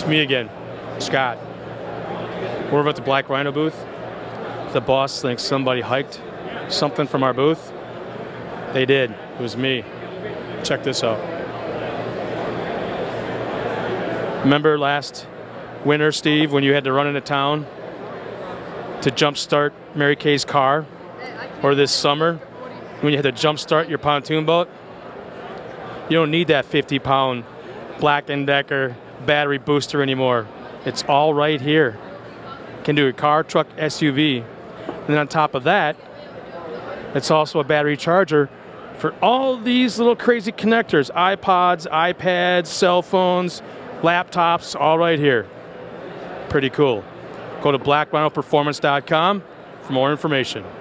It's me again, Scott. We're over at the Black Rhino booth. The boss thinks somebody hiked something from our booth. They did. It was me. Check this out. Remember last winter, Steve, when you had to run into town to jumpstart Mary Kay's car? Or this summer, when you had to jumpstart your pontoon boat? You don't need that 50-pound Black & Decker battery booster anymore. It's all right here. Can do a car, truck, SUV. And then on top of that, it's also a battery charger for all these little crazy connectors. iPods, iPads, cell phones, laptops, all right here. Pretty cool. Go to blackrhinoperformance.com for more information.